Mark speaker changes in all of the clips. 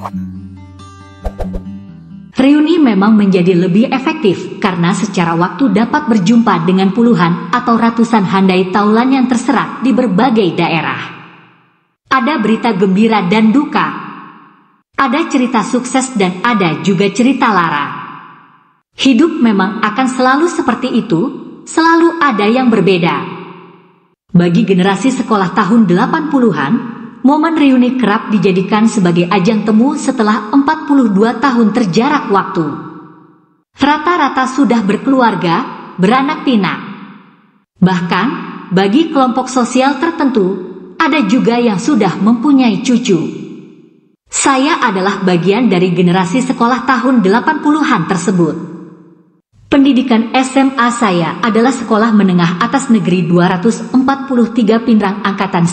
Speaker 1: Reuni memang menjadi lebih efektif karena secara waktu dapat berjumpa dengan puluhan atau ratusan handai taulan yang terserat di berbagai daerah. Ada berita gembira dan duka. Ada cerita sukses dan ada juga cerita lara. Hidup memang akan selalu seperti itu, selalu ada yang berbeda. Bagi generasi sekolah tahun 80-an, momen reuni kerap dijadikan sebagai ajang temu setelah 42 tahun terjarak waktu. Rata-rata sudah berkeluarga, beranak pinak. Bahkan, bagi kelompok sosial tertentu, ada juga yang sudah mempunyai cucu. Saya adalah bagian dari generasi sekolah tahun 80-an tersebut. Pendidikan SMA saya adalah Sekolah Menengah Atas Negeri 243 Pinrang Angkatan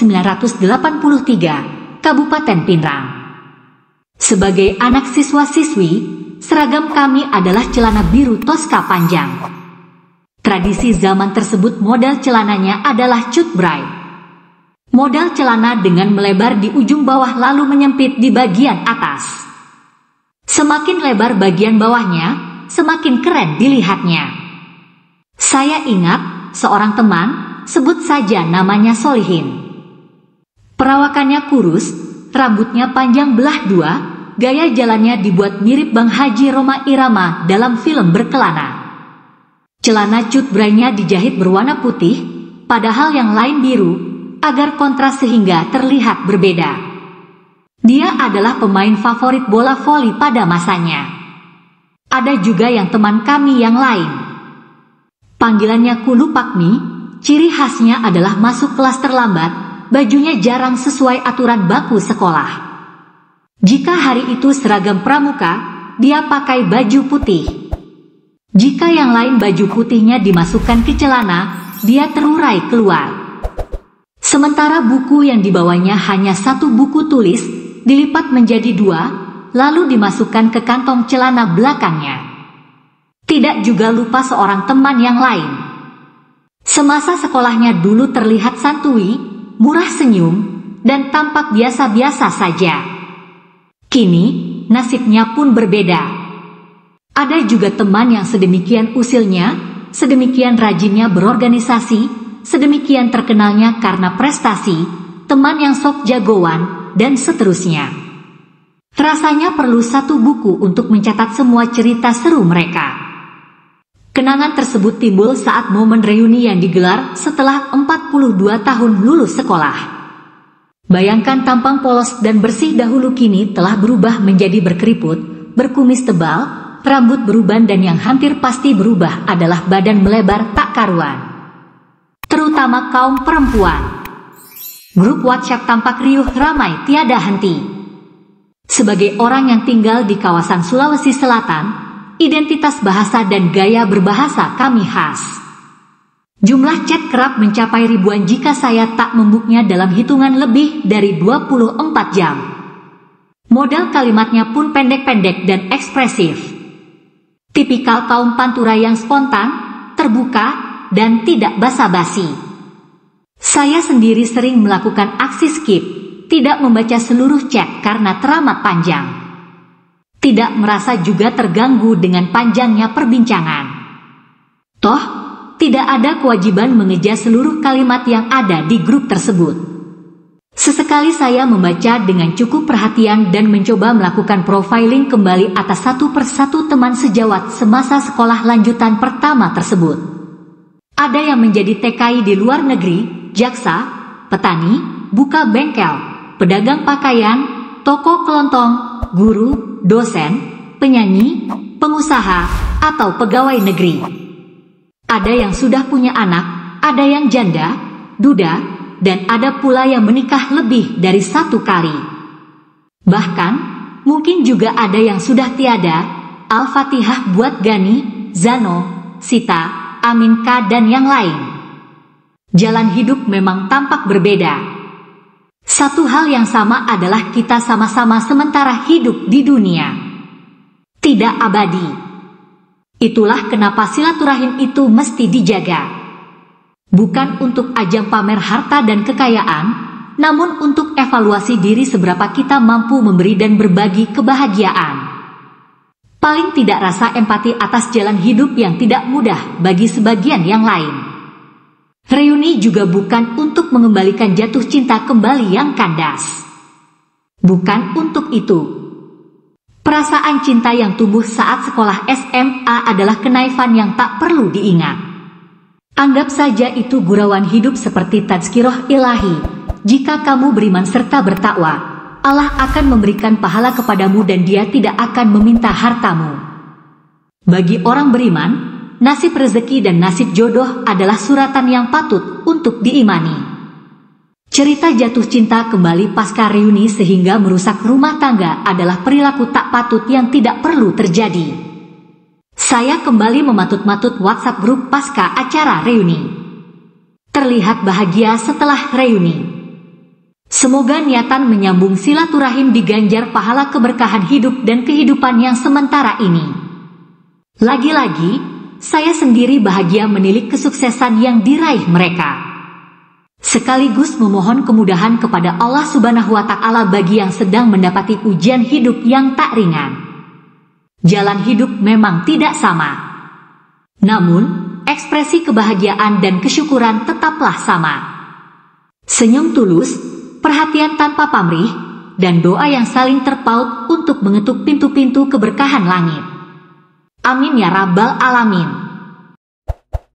Speaker 1: 1983, Kabupaten Pinrang. Sebagai anak siswa-siswi, seragam kami adalah celana biru toska panjang. Tradisi zaman tersebut model celananya adalah cut bray. Model celana dengan melebar di ujung bawah lalu menyempit di bagian atas. Semakin lebar bagian bawahnya, semakin keren dilihatnya. Saya ingat seorang teman, sebut saja namanya Solihin. Perawakannya kurus, rambutnya panjang belah dua, gaya jalannya dibuat mirip Bang Haji Roma Irama dalam film Berkelana. Celana cut braynya dijahit berwarna putih, padahal yang lain biru, agar kontras sehingga terlihat berbeda. Dia adalah pemain favorit bola voli pada masanya. Ada juga yang teman kami yang lain. Panggilannya Kulu Pakmi, ciri khasnya adalah masuk kelas terlambat, bajunya jarang sesuai aturan baku sekolah. Jika hari itu seragam pramuka, dia pakai baju putih. Jika yang lain baju putihnya dimasukkan ke celana, dia terurai keluar. Sementara buku yang dibawanya hanya satu buku tulis, dilipat menjadi dua, lalu dimasukkan ke kantong celana belakangnya. Tidak juga lupa seorang teman yang lain. Semasa sekolahnya dulu terlihat santui, murah senyum, dan tampak biasa-biasa saja. Kini, nasibnya pun berbeda. Ada juga teman yang sedemikian usilnya, sedemikian rajinnya berorganisasi, sedemikian terkenalnya karena prestasi, teman yang sok jagoan, dan seterusnya. Rasanya perlu satu buku untuk mencatat semua cerita seru mereka. Kenangan tersebut timbul saat momen reuni yang digelar setelah 42 tahun lulus sekolah. Bayangkan tampang polos dan bersih dahulu kini telah berubah menjadi berkeriput, berkumis tebal, rambut beruban dan yang hampir pasti berubah adalah badan melebar tak karuan. Terutama kaum perempuan. Grup WhatsApp tampak riuh ramai tiada henti. Sebagai orang yang tinggal di kawasan Sulawesi Selatan, identitas bahasa dan gaya berbahasa kami khas. Jumlah chat kerap mencapai ribuan jika saya tak membuknya dalam hitungan lebih dari 24 jam. Modal kalimatnya pun pendek-pendek dan ekspresif. Tipikal kaum Pantura yang spontan, terbuka, dan tidak basa-basi. Saya sendiri sering melakukan aksi skip, tidak membaca seluruh chat karena teramat panjang. Tidak merasa juga terganggu dengan panjangnya perbincangan. Toh, tidak ada kewajiban mengejar seluruh kalimat yang ada di grup tersebut. Sesekali saya membaca dengan cukup perhatian dan mencoba melakukan profiling kembali atas satu persatu teman sejawat semasa sekolah lanjutan pertama tersebut. Ada yang menjadi TKI di luar negeri, jaksa, petani, buka bengkel, pedagang pakaian, toko kelontong, guru, dosen, penyanyi, pengusaha, atau pegawai negeri. Ada yang sudah punya anak, ada yang janda, duda, dan ada pula yang menikah lebih dari satu kali. Bahkan, mungkin juga ada yang sudah tiada. Al-Fatihah buat Gani, Zano, Sita, Aminka, dan yang lain. Jalan hidup memang tampak berbeda. Satu hal yang sama adalah kita sama-sama sementara hidup di dunia. Tidak abadi. Itulah kenapa silaturahim itu mesti dijaga. Bukan untuk ajang pamer harta dan kekayaan, namun untuk evaluasi diri seberapa kita mampu memberi dan berbagi kebahagiaan. Paling tidak rasa empati atas jalan hidup yang tidak mudah bagi sebagian yang lain. Reuni juga bukan untuk mengembalikan jatuh cinta kembali yang kandas. Bukan untuk itu. Perasaan cinta yang tumbuh saat sekolah SMA adalah kenaifan yang tak perlu diingat. Anggap saja itu gurauan hidup seperti tazkirah ilahi. Jika kamu beriman serta bertakwa, Allah akan memberikan pahala kepadamu dan Dia tidak akan meminta hartamu. Bagi orang beriman, nasib rezeki dan nasib jodoh adalah suratan yang patut untuk diimani. Cerita jatuh cinta kembali pasca reuni sehingga merusak rumah tangga adalah perilaku tak patut yang tidak perlu terjadi. Saya kembali mematut-matut WhatsApp grup pasca acara reuni. Terlihat bahagia setelah reuni. Semoga niatan menyambung silaturahim diganjar pahala keberkahan hidup dan kehidupan yang sementara ini. Lagi-lagi, saya sendiri bahagia menilik kesuksesan yang diraih mereka. Sekaligus memohon kemudahan kepada Allah Subhanahu wa Ta'ala bagi yang sedang mendapati ujian hidup yang tak ringan. Jalan hidup memang tidak sama. Namun, ekspresi kebahagiaan dan kesyukuran tetaplah sama. Senyum tulus, perhatian tanpa pamrih, dan doa yang saling terpaut untuk mengetuk pintu-pintu keberkahan langit. Amin ya Rabbal Alamin.